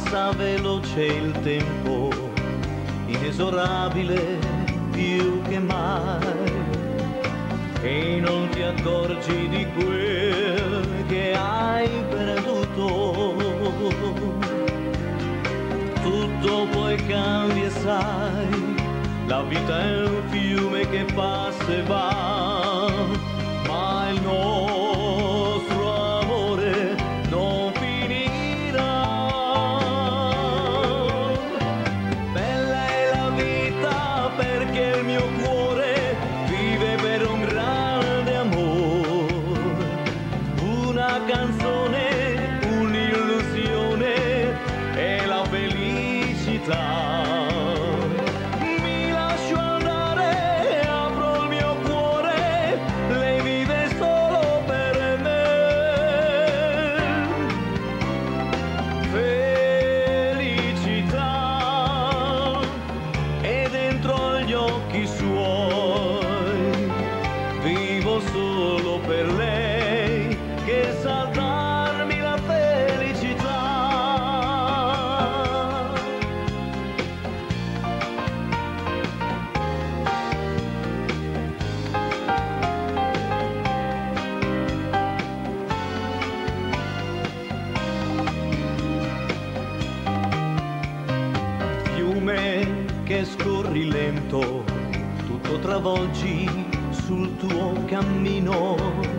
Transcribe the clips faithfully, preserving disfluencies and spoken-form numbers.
passa veloce il tempo, inesorabile più che mai, e non ti accorgi di quel che hai perduto. Tutto poi cambia, sai, la vita è un fiume che passa e va, ma il nostro amore non finirà. Bella è la vita perché il mio cuore vive per un grande amore, una canzone, un'illusione e la felicità. Vivo solo per lei che sa darmi la felicità. Fiume che scorri lento, tutto travolgi sul tuo cammino,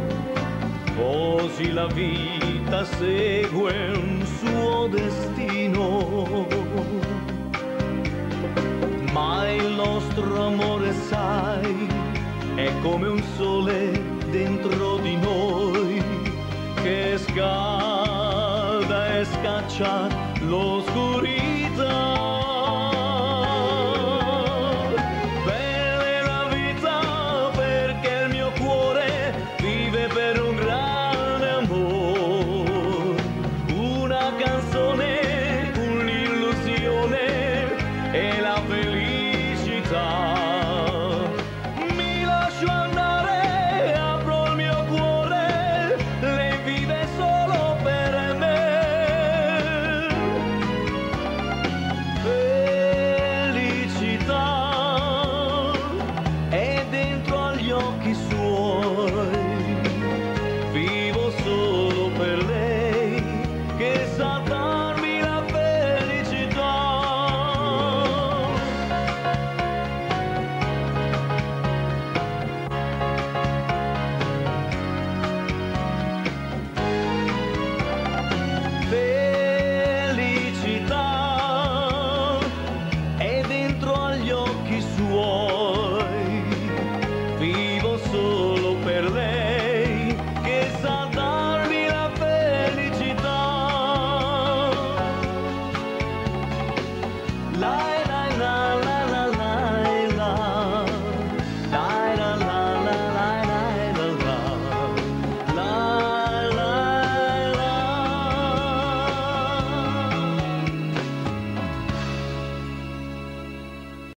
così la vita segue un suo destino. Ma il nostro amore, sai, è come un sole dentro di noi che scalda e scaccia l'oscurità.